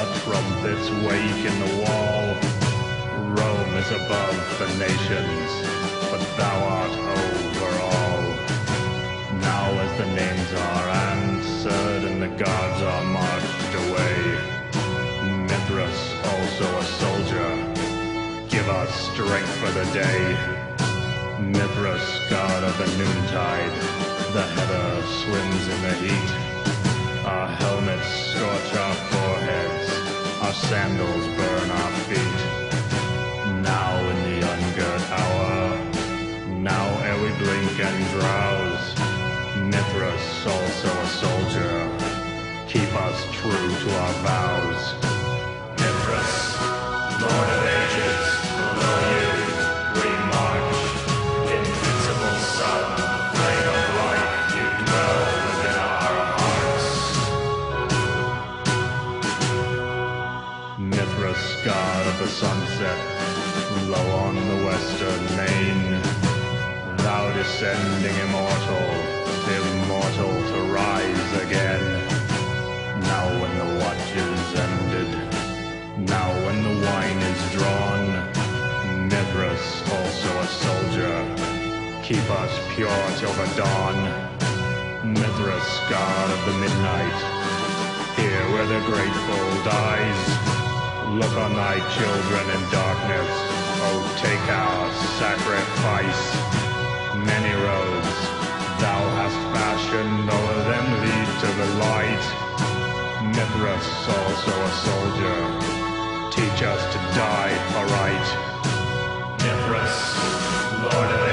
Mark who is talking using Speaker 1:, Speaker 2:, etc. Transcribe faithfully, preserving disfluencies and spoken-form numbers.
Speaker 1: trumpets wake in the wall. Rome is above the nations, but thou art over all. Now as the names are answered and the gods are marched away, Mithras, also a soldier, give us strength for the day. Mithras, god of the noontide, the heather swims in the heat. Our helmets scorch our foreheads, our sandals burn our feet. Now in the ungirt hour, now ere we blink and drowse, Mithras, also a soldier, keep us true to our vows. Mithras, Lord of ages, below you we march. Invincible sun, flame of light, you dwell within our hearts. Mithras, god of the sunset, low on the western main, thou descending immortal, immortal to rise again. Now when the watch is ended, now when the wine is drawn, Mithras, also a soldier, keep us pure till the dawn. Mithras, god of the midnight, here where the grateful dies, look on thy children in darkness, oh take our sacrifice. Many roads thou hast fashioned, all of them lead to the light. Mithras, also a soldier, teach us to die aright. Mithras, Lord of